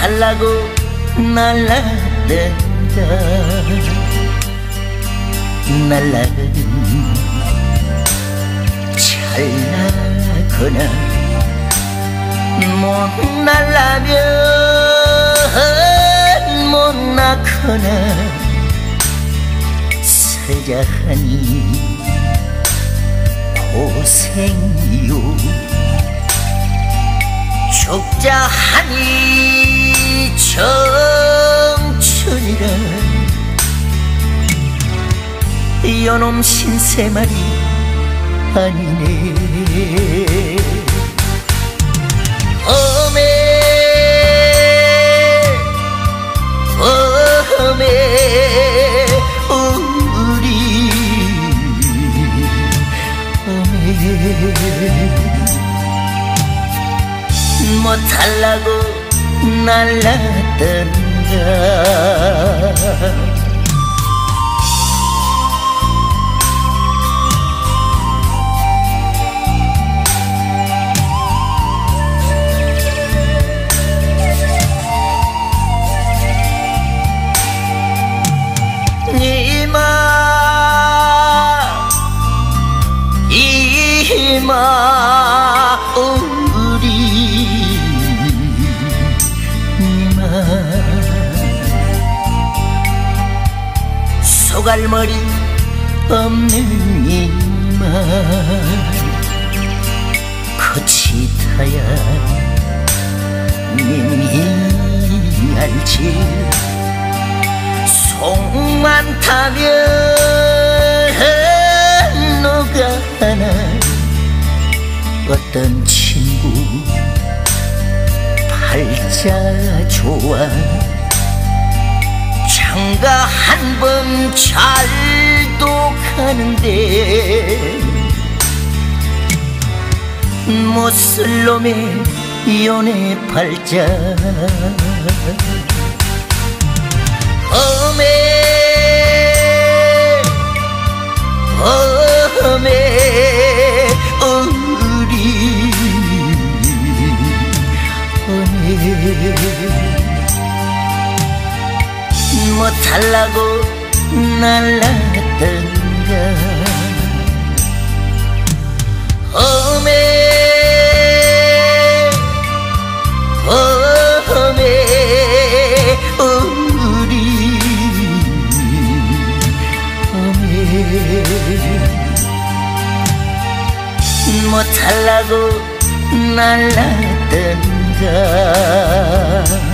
못하려고 날아든다. 날아든 찰나거나 못 날라면 못 낳거나 살자하니 고생이요 죽자하니 청춘이라. 요놈 신세말이 아니네. 어메 어메 우리 어메 못하려고 날라든가. 이마 우리 이마 소갈머리 없는 이마 거치 타야 님이 알지. 속만 타면 녹아나. 어떤 친구 팔자 좋아 장가 한 번 잘도 가는데 못쓸 놈의 연애 팔자. 어메 어메 우리 어메 못하려고 날라든가. 어메 어메 우리 어메 못하려고 날라든가.